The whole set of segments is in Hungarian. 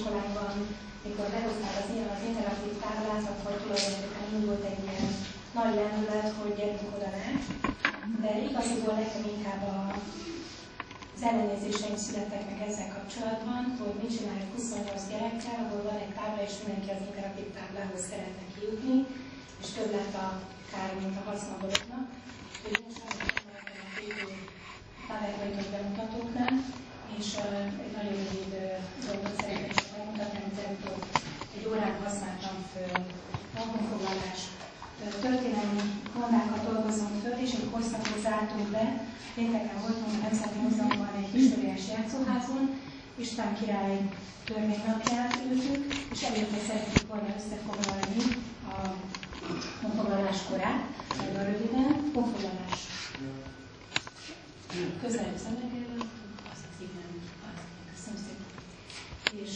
iskolánkban, mikor behozták az interaktív táblázat, hogy tulajdonképpen indult egy ilyen nagy lendület, hogy gyerünk oda rá. De igaziból nekem inkább az ellenérzéseim születtek meg ezzel kapcsolatban, hogy mit csináljuk 28 gyerekkel, ahol van egy tábla, és mindenki az interaktív táblához szeretne kijutni, és több lett a kár, mint a haszna dolognak. Úgyhogy én sajnos nem a két PowerPoint-ot bemutatóknál, és egy nagyon rövid dolgot szeretnék megmutatni, amit előbb egy órán használtam föl a honfoglalás történelmi mondákat dolgozunk föl, és egy korszakot zártunk be. Pénteken voltunk a Nemzeti Múzeumban egy historiás játszóházon, István király törvénynapját ültük, és előtte szeretjük volna összefoglalni a honfoglalás korát, nagyon röviden. Honfoglalás. Közelebb szemegélő, azt az igen, köszönöm szépen. És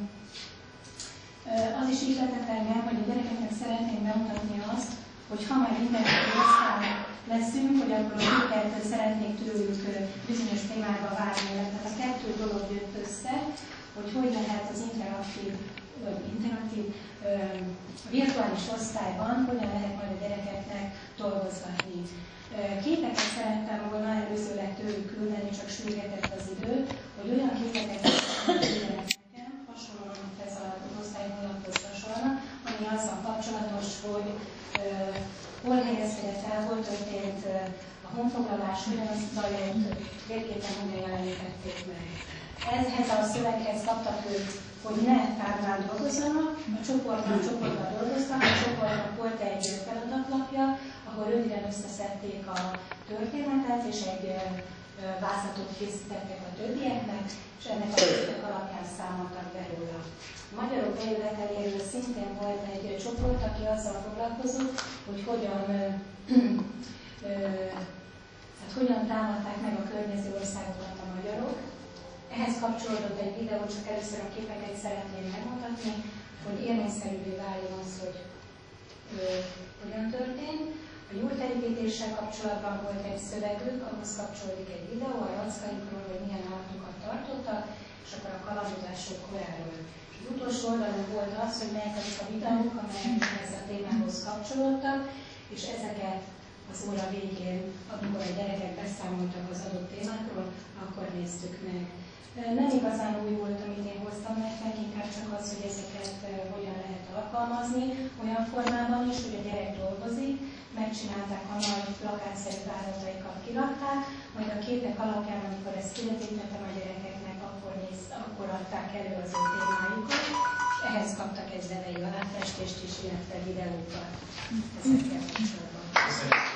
az is ihletett engem, hogy a gyerekeknek szeretném bemutatni azt, hogy ha már mindenki aztán leszünk, hogy akkor a őket szeretnék tőlük bizonyos témába várni, tehát a kettő dolog jött össze, hogy lehet az interaktív virtuális osztályban, hogyan lehet majd a gyerekeknek dolgozgatni. Képeket szerettem volna előzőleg tőlük küldeni, csak sürgetett az idő, hogy olyan képeket szeretnék nekem, hasonlóan, mint ez az osztályhonlaphoz hasonlóan, ami azzal kapcsolatos, hogy hol helyezkedett el, hol történt a honfoglalás, hogyan az zajlott, végképpen hogyan jelenítették meg. Ehhez a szöveghez kaptak ők, hogy ne táblán dolgozzanak, a csoportban dolgoztak, a csoportnak volt egy feladatlapja, ahol röviden összeszedték a történetet, és egy vázlatot készítettek a többieknek, és ennek a képek alapján számoltak be róla. A magyarok bejöveteléről szintén volt egy csoport, aki azzal foglalkozott, hogy hogyan támadták meg a környező országokat a magyarok. Ehhez kapcsolódott egy videó, csak először a képeket szeretném megmutatni, hogy élményszerűvé váljon az, hogy hogyan történt. A gyúrtelépítéssel kapcsolatban volt egy szövegük, ahhoz kapcsolódik egy videó a rackaikról, hogy milyen állatokat tartottak, és akkor a kalandozások koráról. És az utolsó oldalon volt az, hogy melyek azok a videók, amelyek ez a témához kapcsolódtak, és ezeket az óra végén, amikor a gyerekek beszámoltak az adott témákról, akkor néztük meg. Nem igazán új volt, amit én hoztam nektek, inkább csak az, hogy ezeket hogyan lehet alkalmazni, olyan formában is, hogy a gyerek dolgozik, megcsinálták a nagy plakátszerű vázlataikat, kirakták, majd a képek alapján, amikor ezt kivetítettem a gyerekeknek, akkor adták elő az ő témájukat, és ehhez kaptak egy zenei aláfestést is, illetve videókat ezekkel kapcsolatban.